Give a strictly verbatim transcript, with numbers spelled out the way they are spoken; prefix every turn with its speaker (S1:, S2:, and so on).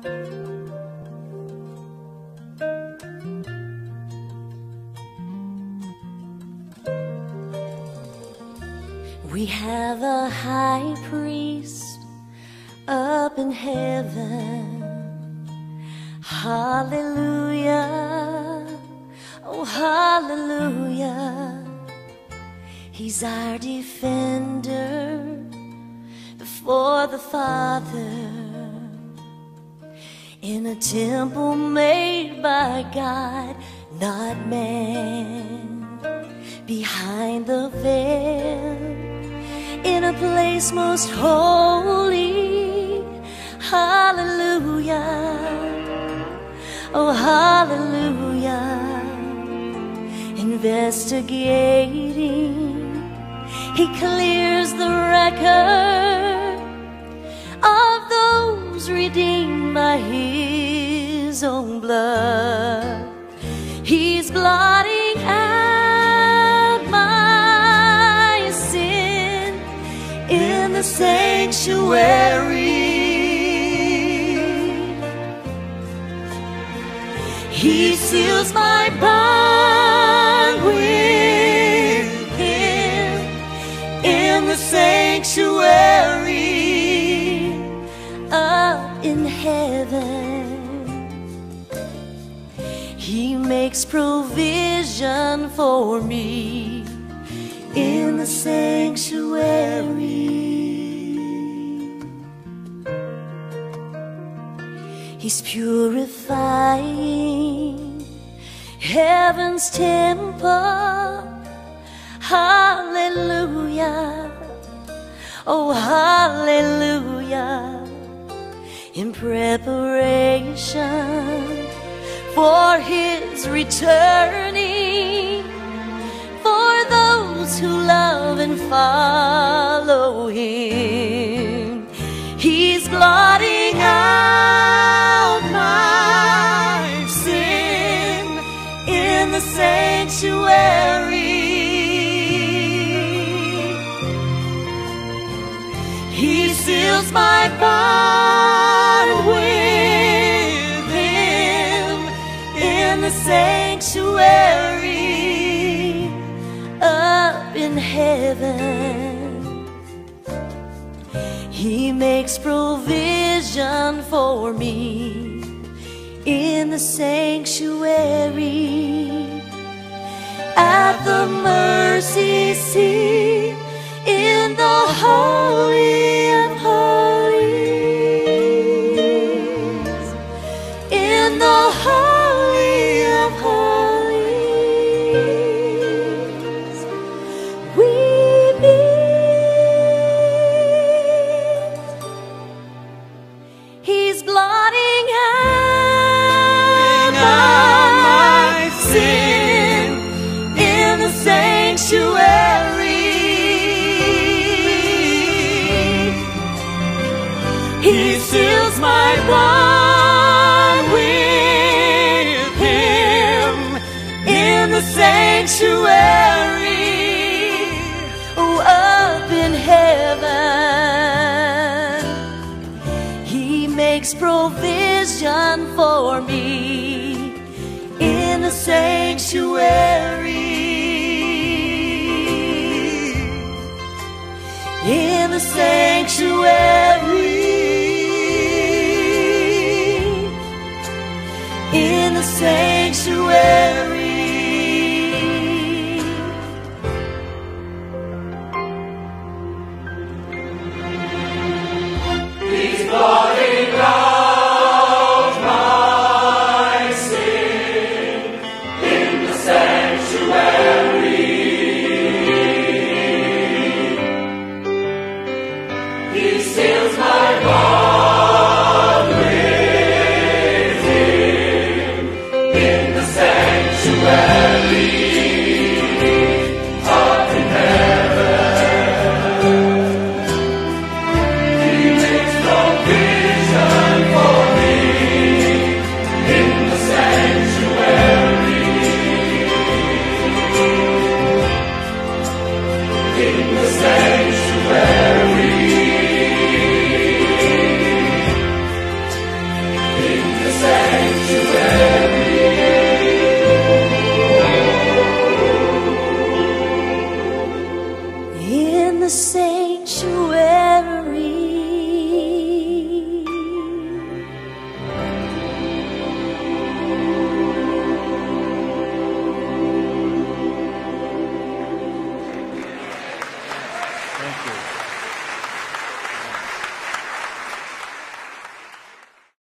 S1: We have a high priest up in heaven. Hallelujah, oh hallelujah. He's our defender before the Father, in a temple made by God, not man. Behind the veil, in a place most holy. Hallelujah, oh hallelujah. Investigating, he clears the record of those redeemed by his own blood. He's blotting out my sin in the sanctuary. He seals my bond with him in the sanctuary up in heaven. He makes provision for me in the sanctuary. He's purifying heaven's temple. Hallelujah, oh hallelujah. In preparation for his returning, for those who love and follow him. He's blotting out my sin in the sanctuary. He seals my bond with him in the sanctuary up in heaven. He makes provision for me in the sanctuary. At the mercy seat in the Holy of Holies, in the Holy of Holies, we meet. He's blotting out my sin in the sanctuary. He seals my bond with him in the sanctuary, oh, up in heaven. He makes provision for me in the sanctuary, in the sanctuary, in the sanctuary.
S2: He's blotting out my sin in the sanctuary. He seals my body.